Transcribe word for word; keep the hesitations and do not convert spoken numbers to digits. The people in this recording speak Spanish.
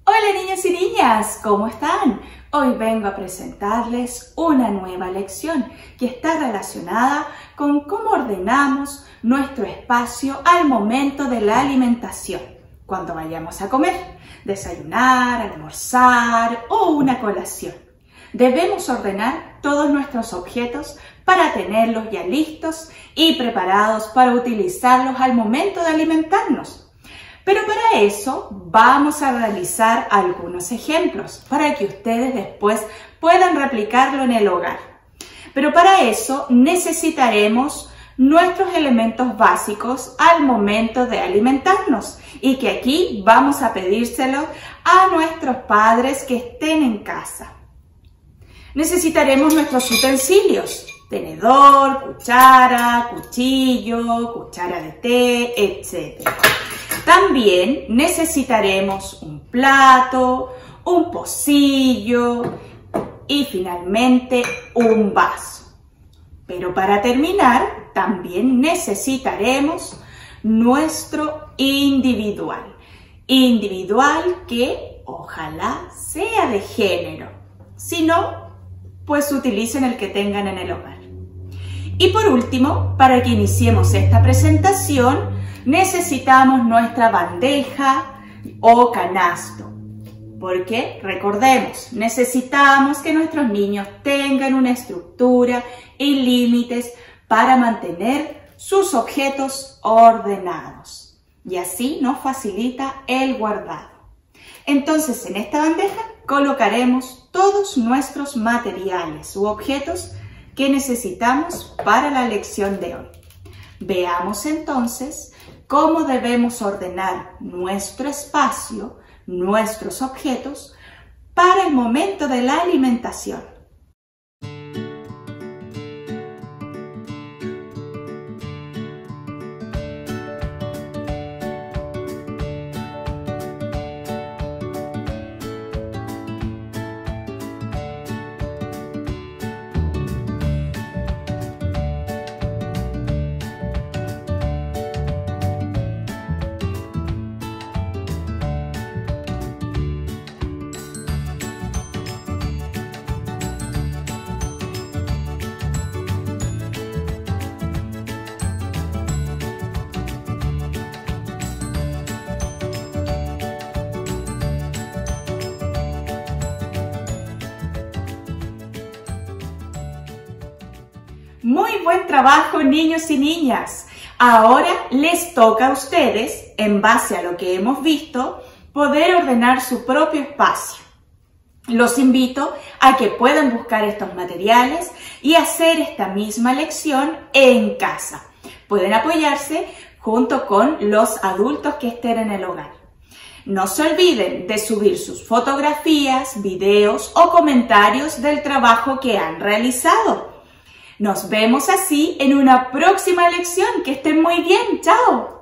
Hola niños y niñas, ¿cómo están? Hoy vengo a presentarles una nueva lección que está relacionada con cómo ordenamos nuestro espacio al momento de la alimentación, cuando vayamos a comer, desayunar, almorzar o una colación. Debemos ordenar todos nuestros objetos para tenerlos ya listos y preparados para utilizarlos al momento de alimentarnos. Pero para eso vamos a realizar algunos ejemplos para que ustedes después puedan replicarlo en el hogar. Pero para eso necesitaremos nuestros elementos básicos al momento de alimentarnos y que aquí vamos a pedírselo a nuestros padres que estén en casa. Necesitaremos nuestros utensilios: tenedor, cuchara, cuchillo, cuchara de té, etcétera. También necesitaremos un plato, un pocillo y finalmente un vaso. Pero para terminar, también necesitaremos nuestro individual. Individual que ojalá sea de género. Si no, pues utilicen el que tengan en el hogar. Y por último, para que iniciemos esta presentación, necesitamos nuestra bandeja o canasto, porque recordemos, necesitamos que nuestros niños tengan una estructura y límites para mantener sus objetos ordenados, y así nos facilita el guardado. Entonces, en esta bandeja colocaremos todos nuestros materiales u objetos que necesitamos para la lección de hoy. Veamos entonces cómo debemos ordenar nuestro espacio, nuestros objetos, para el momento de la alimentación. Muy buen trabajo, niños y niñas. Ahora les toca a ustedes, en base a lo que hemos visto, poder ordenar su propio espacio. Los invito a que puedan buscar estos materiales y hacer esta misma lección en casa. Pueden apoyarse junto con los adultos que estén en el hogar. No se olviden de subir sus fotografías, videos o comentarios del trabajo que han realizado. Nos vemos así en una próxima lección. Que estén muy bien. ¡Chao!